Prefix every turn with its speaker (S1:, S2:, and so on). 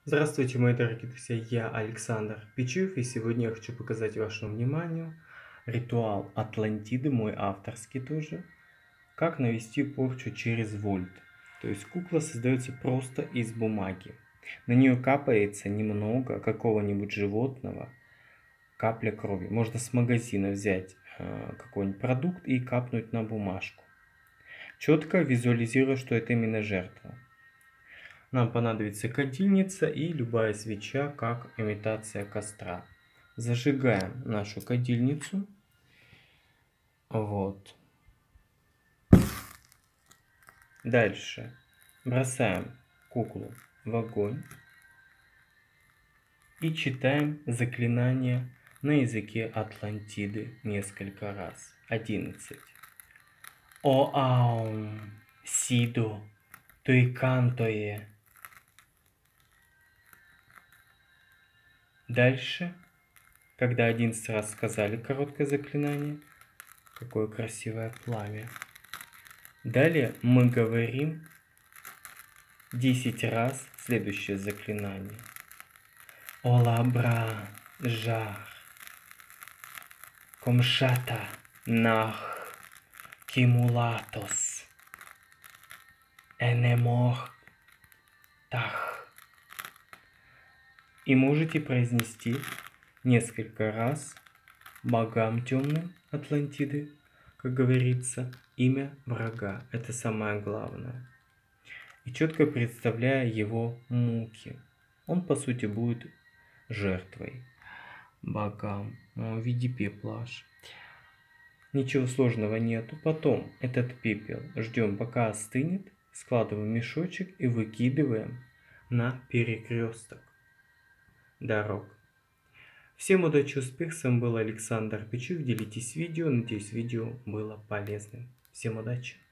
S1: Здравствуйте, мои дорогие друзья, я Александр Пичуев, и сегодня я хочу показать вашему вниманию ритуал Атлантиды, мой авторский тоже, как навести порчу через вольт. То есть кукла создается просто из бумаги. На нее капается немного какого-нибудь животного, капля крови. Можно с магазина взять какой-нибудь продукт и капнуть на бумажку. Четко визуализируя, что это именно жертва. Нам понадобится кадильница и любая свеча, как имитация костра. Зажигаем нашу кадильницу. Вот. Дальше бросаем куклу в огонь и читаем заклинание на языке Атлантиды несколько раз. 11. О аум сиду туикантое. Дальше, когда 11 раз сказали короткое заклинание, какое красивое пламя. Далее мы говорим 10 раз следующее заклинание. Олабра жар комшата нах кимулатос энемох тах. И можете произнести несколько раз богам темным Атлантиды, как говорится, имя врага. Это самое главное. И четко представляя его муки. Он, по сути, будет жертвой богам в виде пепла аж. Ничего сложного нету. Потом этот пепел ждем, пока остынет, складываем в мешочек и выкидываем на перекресток дорог. Всем удачи, успех, с вами был Александр Пичуев. Делитесь видео, надеюсь, видео было полезным. Всем удачи!